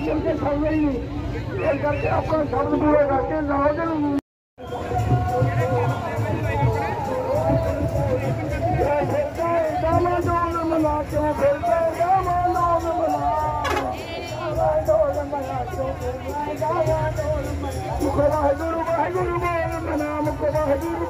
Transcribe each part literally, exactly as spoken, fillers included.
मिलकर सब गई इस करके अपना शब्द पूरा करके नौजन मना क्यों फिरते वाहिगुरु वाहिगुरु बोल नाम को वाहिगुरु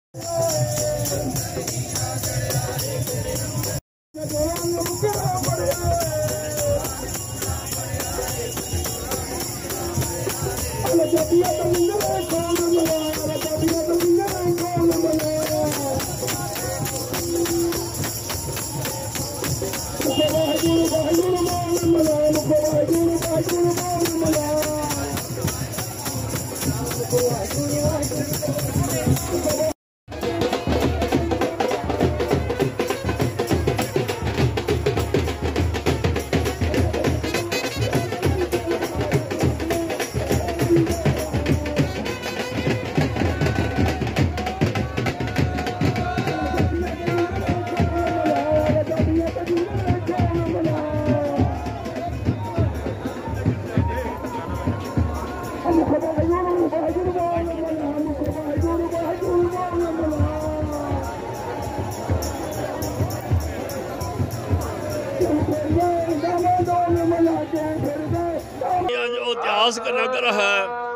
जो इतिहास का नगर है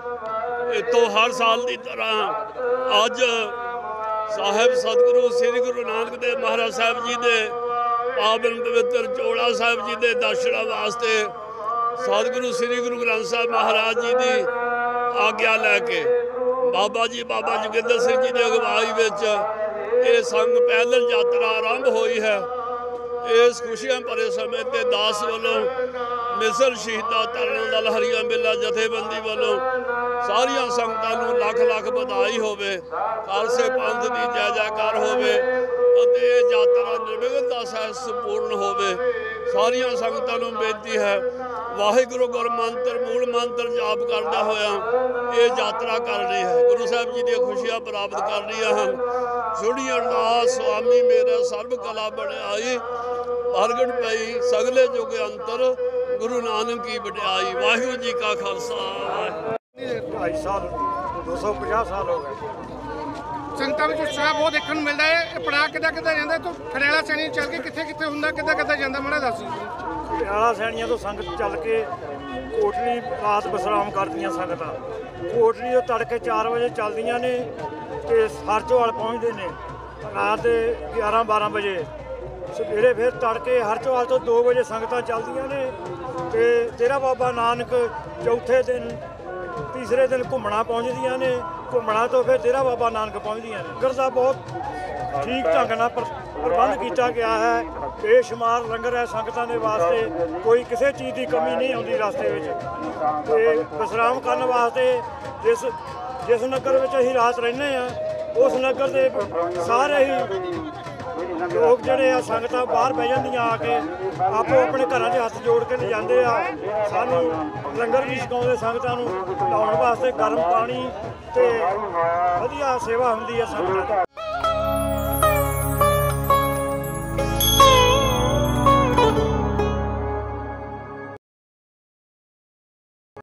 इतो हर साल की तरह अज साहिब सतगुरु श्री गुरु नानक देव महाराज साहब जी के पावन पवित्र चोड़ा साहब जी के दर्शन वास्ते सतगुरु श्री गुरु ग्रंथ साहब महाराज जी की आग्ञा लैके बाबा जी बाबा जोगिंदर सिंह जी की अगवाई में ये संघ पैदल यात्रा आरंभ हुई है। इस खुशियां भरे समय ते दास वालों मिसर शहीदा तरन दल हरिया मेला जथेबंदी वालों सारिया संगतां नूं लख लख बधाई होवे, खालसे पंथ की जय जयकार होवे अते यात्रा निर्विघ्नता सहित संपूर्ण होवे। सारिया संगतां नूं बेनती है वाहिगुरु गुर मंत्र मूल मंत्र जाप करदा होया ये यात्रा करनी है, गुरु साहब जी दी खुशियां प्राप्त करनियां हन। सुनी अरदास स्वामी मेरा सर्व कला बड़ियाई प्रगट पई सगले जुग अंतर गुरु नानक की वड्याई। वाहिगुरू जी का खालसा। ढाई साल दो सौ पचास साल हो गए संगतां में उत्साह बहुत देखने को मिलता है। पड़ा कि जाता तो खड़ेला सैनी चल के कितने कितने होंगे कि जाता माड़ा दस खड़ेला सैनिया तो संगत चल के कोटली रात विश्राम करदियां संगतां कोटली तो तड़के चार बजे चलदियां ने ते हरचोवाल पहुँचते हैं रात ग्यारह बारह बजे सवेरे फिर तड़के हरचोवाल तो दो बजे संगतां चलदियां ने ते तेरा बाबा नानक चौथे दिन तीसरे दिन घूमना पहुँचदियां ने घूमना तो फिर तेरा बाबा नानक पहुँचदियां ने। लंगर का बहुत ठीक ढंग नाल प्रबंध किया गया है, बेशुमार लंगर है संगतां दे वास्ते, कोई किसी चीज़ की कमी नहीं आती रास्ते में। विश्राम करने वास्ते जिस जिस नगर में असीं रात रहने उस नगर के सारे ही लोग जड़े आ संगतां बाहर बह जांदियां आके आपो अपने घरां दे हत्थ जोड़ के ले जांदे आ। सानूं लंगर भी छकाउंदे संगतां नूं नहाउण वास्ते गर्म पानी ते वधिया सेवा हुंदी है संगतां दी।